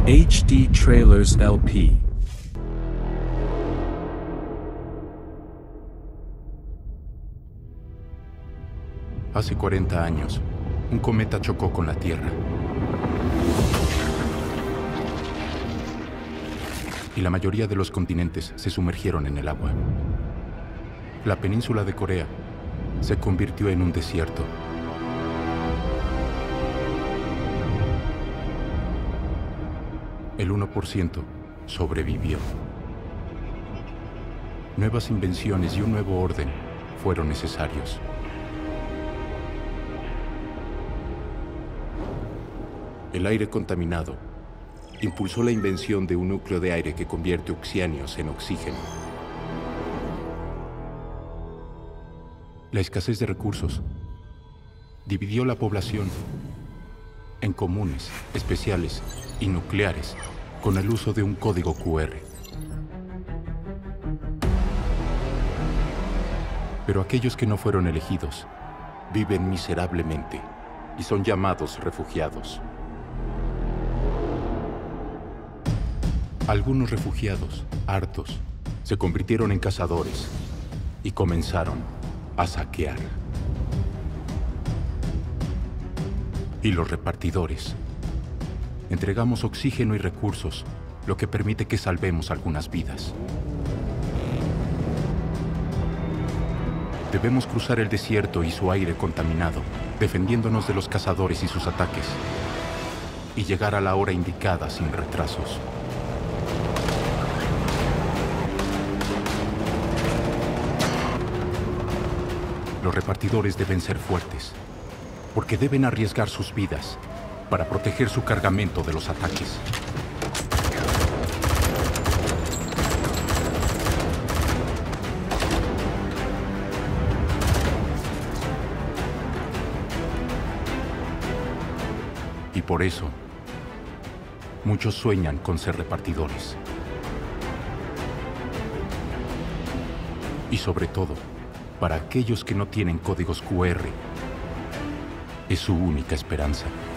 HD Trailers LP. Hace 40 años, un cometa chocó con la Tierra. Y la mayoría de los continentes se sumergieron en el agua. La península de Corea se convirtió en un desierto. El 1% sobrevivió. Nuevas invenciones y un nuevo orden fueron necesarios. El aire contaminado impulsó la invención de un núcleo de aire que convierte oxianios en oxígeno. La escasez de recursos dividió la población en comunes, especiales y nucleares con el uso de un código QR. Pero aquellos que no fueron elegidos viven miserablemente y son llamados refugiados. Algunos refugiados, hartos, se convirtieron en cazadores y comenzaron a saquear. Y los repartidores. Entregamos oxígeno y recursos, lo que permite que salvemos algunas vidas. Debemos cruzar el desierto y su aire contaminado, defendiéndonos de los cazadores y sus ataques, y llegar a la hora indicada sin retrasos. Los repartidores deben ser fuertes, porque deben arriesgar sus vidas para proteger su cargamento de los ataques. Y por eso, muchos sueñan con ser repartidores. Y sobre todo, para aquellos que no tienen códigos QR, es su única esperanza.